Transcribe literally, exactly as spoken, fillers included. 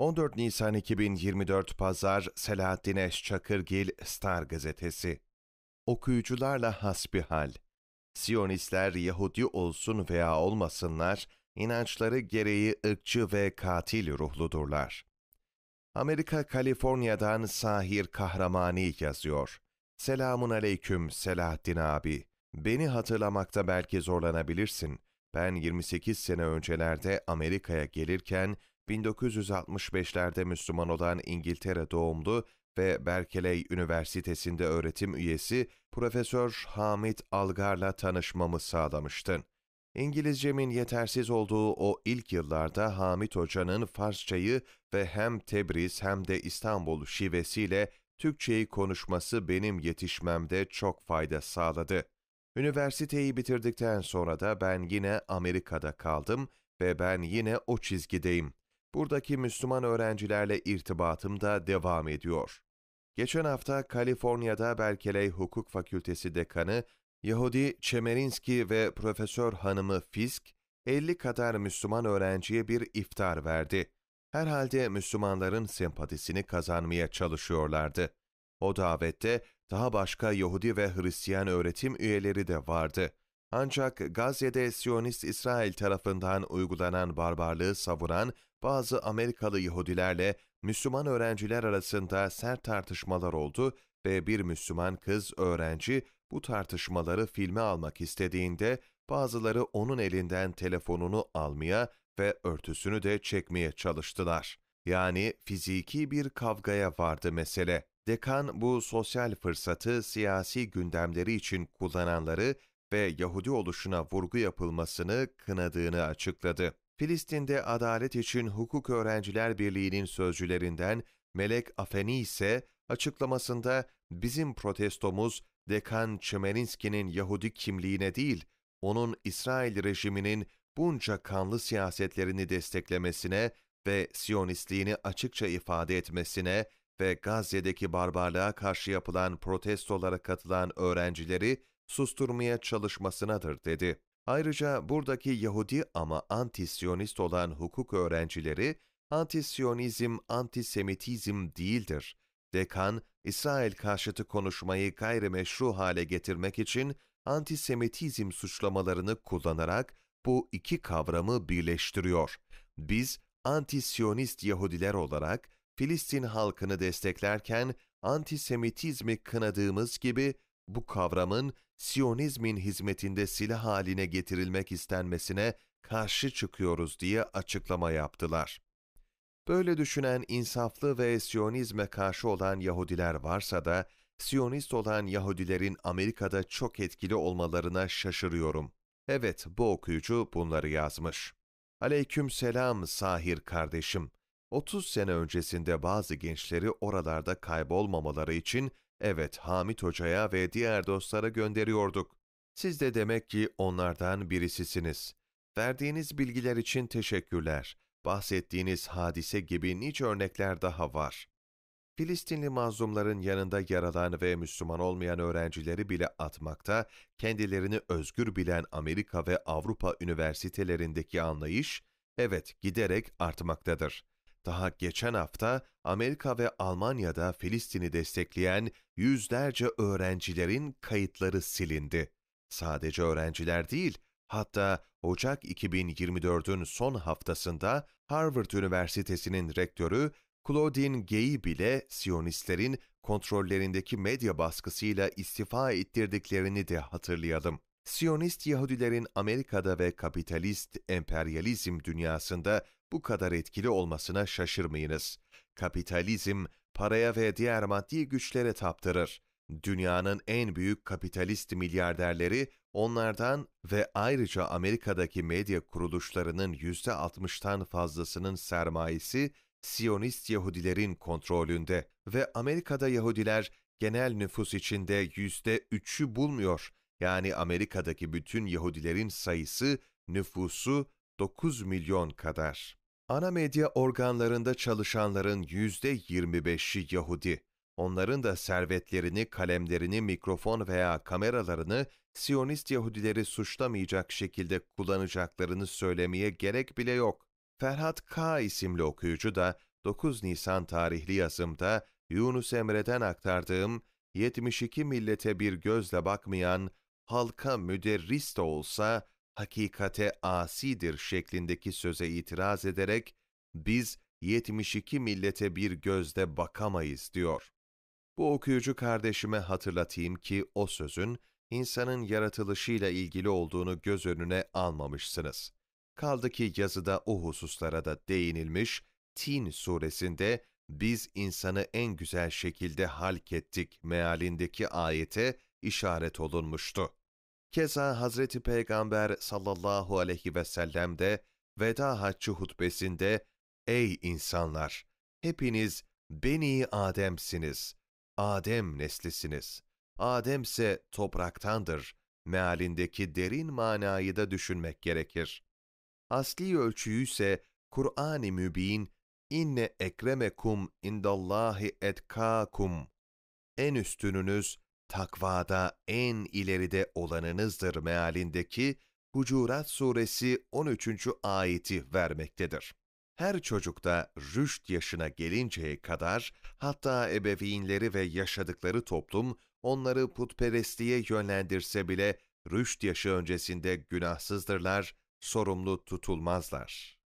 on dört Nisan iki bin yirmi dört Pazar Selahattin Eşçakırgil Star Gazetesi. Okuyucularla hasbihal. Siyonistler Yahudi olsun veya olmasınlar, inançları gereği ırkçı ve katil ruhludurlar. Amerika Kaliforniya'dan Sahir Kahramani yazıyor. Selamun aleyküm Selahattin abi. Beni hatırlamakta belki zorlanabilirsin. Ben yirmi sekiz sene öncelerde Amerika'ya gelirken bin dokuz yüz altmış beşlerde Müslüman olan İngiltere doğumlu ve Berkeley Üniversitesi'nde öğretim üyesi Profesör Hamit Algar'la tanışmamı sağlamıştın. İngilizcemin yetersiz olduğu o ilk yıllarda Hamit Hoca'nın Farsçayı ve hem Tebriz hem de İstanbul şivesiyle Türkçeyi konuşması benim yetişmemde çok fayda sağladı. Üniversiteyi bitirdikten sonra da ben yine Amerika'da kaldım ve ben yine o çizgideyim. Buradaki Müslüman öğrencilerle irtibatım da devam ediyor. Geçen hafta Kaliforniya'da Berkeley Hukuk Fakültesi Dekanı Yahudi Çemerinski ve Profesör Hanımı Fisk, elli kadar Müslüman öğrenciye bir iftar verdi. Herhalde Müslümanların sempatisini kazanmaya çalışıyorlardı. O davette daha başka Yahudi ve Hristiyan öğretim üyeleri de vardı. Ancak Gazze'de Siyonist İsrail tarafından uygulanan barbarlığı savunan bazı Amerikalı Yahudilerle Müslüman öğrenciler arasında sert tartışmalar oldu ve bir Müslüman kız öğrenci bu tartışmaları filme almak istediğinde bazıları onun elinden telefonunu almaya ve örtüsünü de çekmeye çalıştılar. Yani fiziki bir kavgaya vardı mesele. Dekan bu sosyal fırsatı siyasi gündemleri için kullananları ve Yahudi oluşuna vurgu yapılmasını kınadığını açıkladı. Filistin'de Adalet İçin Hukuk Öğrenciler Birliği'nin sözcülerinden Melek Afeni ise açıklamasında bizim protestomuz Dekan Çemerinski'nin Yahudi kimliğine değil, onun İsrail rejiminin bunca kanlı siyasetlerini desteklemesine ve Siyonistliğini açıkça ifade etmesine ve Gazze'deki barbarlığa karşı yapılan protestolara katılan öğrencileri susturmaya çalışmasınadır dedi. Ayrıca buradaki Yahudi ama anti-Siyonist olan hukuk öğrencileri, anti-Siyonizm, antisemitizm değildir. Dekan, İsrail karşıtı konuşmayı gayrimeşru hale getirmek için antisemitizm suçlamalarını kullanarak bu iki kavramı birleştiriyor. Biz anti-Siyonist Yahudiler olarak Filistin halkını desteklerken antisemitizmi kınadığımız gibi bu kavramın Siyonizmin hizmetinde silah haline getirilmek istenmesine karşı çıkıyoruz diye açıklama yaptılar. Böyle düşünen insaflı ve Siyonizme karşı olan Yahudiler varsa da, Siyonist olan Yahudilerin Amerika'da çok etkili olmalarına şaşırıyorum. Evet, bu okuyucu bunları yazmış. Aleyküm selam Sahir kardeşim. otuz sene öncesinde bazı gençleri oralarda kaybolmamaları için evet Hamit Hoca'ya ve diğer dostlara gönderiyorduk. Siz de demek ki onlardan birisisiniz. Verdiğiniz bilgiler için teşekkürler. Bahsettiğiniz hadise gibi nice örnekler daha var. Filistinli mazlumların yanında yer alan ve Müslüman olmayan öğrencileri bile atmakta, kendilerini özgür bilen Amerika ve Avrupa üniversitelerindeki anlayış, evet giderek artmaktadır. Daha geçen hafta Amerika ve Almanya'da Filistin'i destekleyen yüzlerce öğrencilerin kayıtları silindi. Sadece öğrenciler değil, hatta Ocak iki bin yirmi dördün son haftasında Harvard Üniversitesi'nin rektörü Claudine Gay'i bile Siyonistlerin kontrollerindeki medya baskısıyla istifa ettirdiklerini de hatırlayalım. Siyonist Yahudilerin Amerika'da ve kapitalist emperyalizm dünyasında bu kadar etkili olmasına şaşırmayınız. Kapitalizm, paraya ve diğer maddi güçlere taptırır. Dünyanın en büyük kapitalist milyarderleri onlardan ve ayrıca Amerika'daki medya kuruluşlarının yüzde altmıştan fazlasının sermayesi Siyonist Yahudilerin kontrolünde ve Amerika'da Yahudiler genel nüfus içinde yüzde üçü bulmuyor. Yani Amerika'daki bütün Yahudilerin sayısı, nüfusu dokuz milyon kadar. Ana medya organlarında çalışanların yüzde yirmi beşi Yahudi. Onların da servetlerini, kalemlerini, mikrofon veya kameralarını Siyonist Yahudileri suçlamayacak şekilde kullanacaklarını söylemeye gerek bile yok. Ferhat K. isimli okuyucu da dokuz Nisan tarihli yazımda Yunus Emre'den aktardığım yetmiş iki millete bir gözle bakmayan, halka müderris de olsa hakikate asidir şeklindeki söze itiraz ederek, biz yetmiş iki millete bir gözle bakamayız diyor. Bu okuyucu kardeşime hatırlatayım ki o sözün insanın yaratılışıyla ilgili olduğunu göz önüne almamışsınız. Kaldı ki yazıda o hususlara da değinilmiş, Tin suresinde biz insanı en güzel şekilde halkettik mealindeki ayete işaret olunmuştu. Keza Hazreti Peygamber sallallahu aleyhi ve sellem de veda haccı hutbesinde "Ey insanlar! Hepiniz Beni Adem'siniz, Adem neslisiniz. Ademse topraktandır" mealindeki derin manayı da düşünmek gerekir. Asli ölçüyü ise Kur'an-ı Mübin "İnne ekremekum indallahi etkâkum" en üstününüz takvada en ileride olanınızdır mealindeki Hucurat suresi on üçüncü ayeti vermektedir. Her çocukta rüşt yaşına gelinceye kadar hatta ebeveynleri ve yaşadıkları toplum onları putperestliğe yönlendirse bile rüşt yaşı öncesinde günahsızdırlar, sorumlu tutulmazlar.